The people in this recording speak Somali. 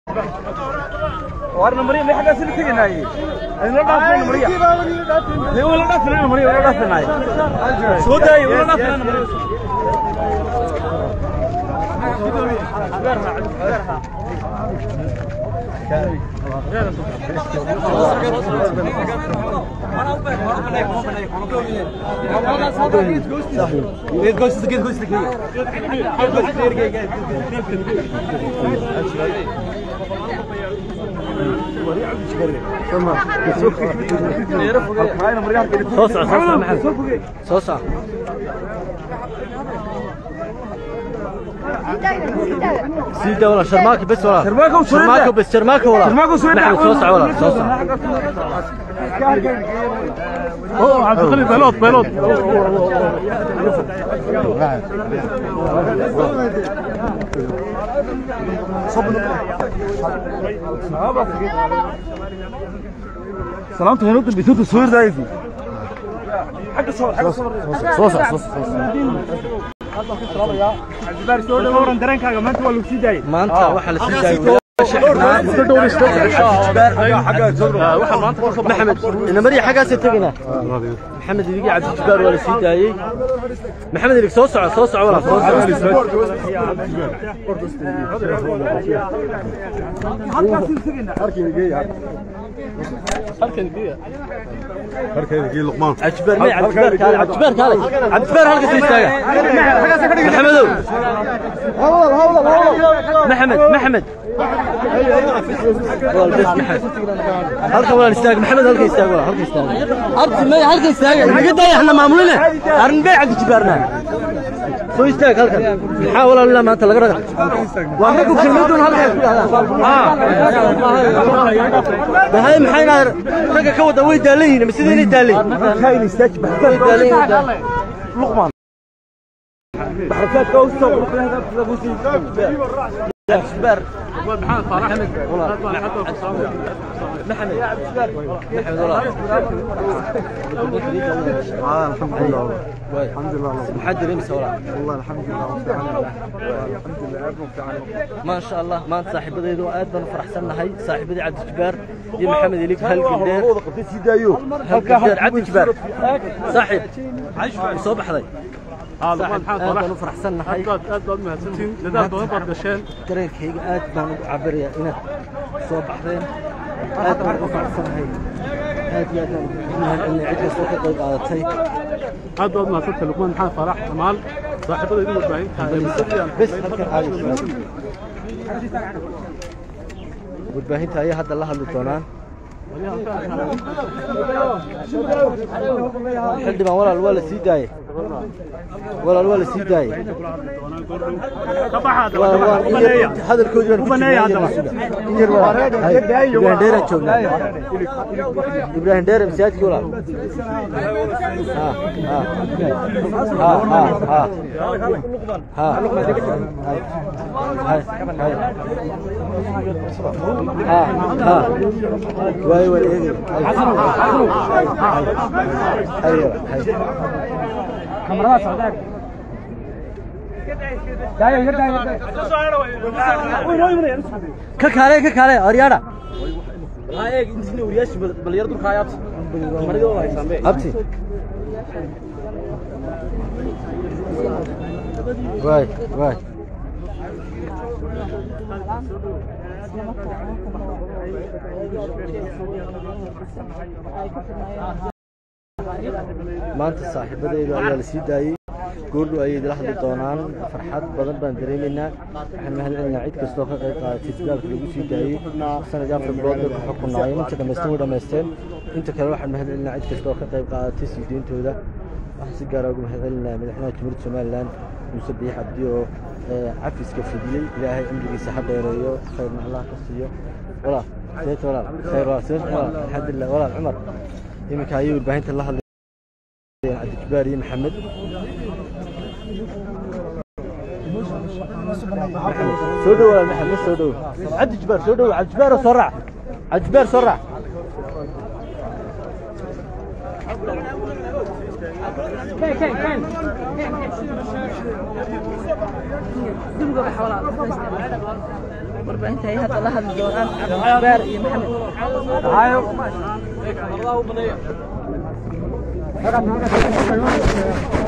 وارنا مريم ما حاجه سلك هنا انا دافن مريم هي ولا دافن مريم ولا دافن هاي سوداي ولا دافن مريم صوصة سيدة ولا شرماكي بس ولا شرماكي بس شرماكي ولا نحن صوصة ولا صوصة اوه عبد الغني بيلوت سلامته هنود بيتوت الصوير ده يزي حق صوصة صورا درنكاغا maanta waa lagu sii daayay maanta waxa la sii daayay محمد انا مريح حاجه ستغنا محمد يجي عبد الجبار ولا سي دايي محمد اللي سو سوع ولا سو هركي لقمان عجبر ما عجبر كان عجبر هلك سيستاغا محمد محمد هلك ولا نستاغ محمد هلك يستاغ ولا هلك يستاغ ارض ما هلك يستاغ نقد احنا مامولنا ارنبيع عند جبارنا سو يستاغ هلك نحاول ولا ما انت لا قرا وانكم كلمتون هلك هاي محينا رجع كودا وي دالين مسدين دالين كاين يستجبح لقمان بحركات كوسه وهذا عجبر محمد فرح محمد يا عجبر محمد والله الحمد لله محد يمسى والله الحمد لله الحمد لله ما شاء الله ما انت صاحبتي aad baan faraxsanahay saaxibadii Cabdi Jabbar iyo Maxamed Ilig halkan dheer halkan dheer Cabdi Jabbar saaxib soo baxday محمد فرح أنا فرحسن حي aad mahadsantiin nadaad badan baad gasheen dareenkayga aad baan ugu cabiraya inaad soo baxdeen aad baan ugu faraxsanahay aad iyo aad baan cid kasta ka qayb qaadatay aad baad mahadsantahay Luqmaan maxamed farax Jamaal saaxiibada idin warbaahinta bes halkan warbaahinta ayaa hadda la hadli doonaan xildhibaan walaal sii daayay ولا سي داي هذا الكود إبراهيم دير مساعد كولا كاميرات صدق ككالي أريانا هاي إنتي ورياش بليردو خايب مريضو أبتي واي maanta saaxiibadayda ayaa la sii daayay goordhow ayay idila hadli doonaan farxad badan baan dareemaynaa waxaan mahadcelinaynaa cid kastoo ka qayb qaadatay isbitaalka lagu sii daayey sanadii 4 bilood bay ku xukunaayeen inta dhammaysteen inta kale waxaan mahadcelinaynaa cid kastoo ka qayb qaadatay sii deyntooda waxaan si gaar ah ugu mahadcelinayaa madaxweynaha jamhuuriyadda Somaliland Muuse Biixi Cabdi oo cafiska fidiyey ilaahay cimrigiisa ha dheereeyo khayrna Allah ka siiyo walaal khayr alxamdulillah walaal Cumar iminka ayuu warbaahinta la hadlay عبد الجبار محمد سودو ولا محمد سودو عبد الجبار عبد الجبار سرع عبد الجبار سرع كان warbaahinta ay hadda la hadli doonaan cabdibaar iyo maxamed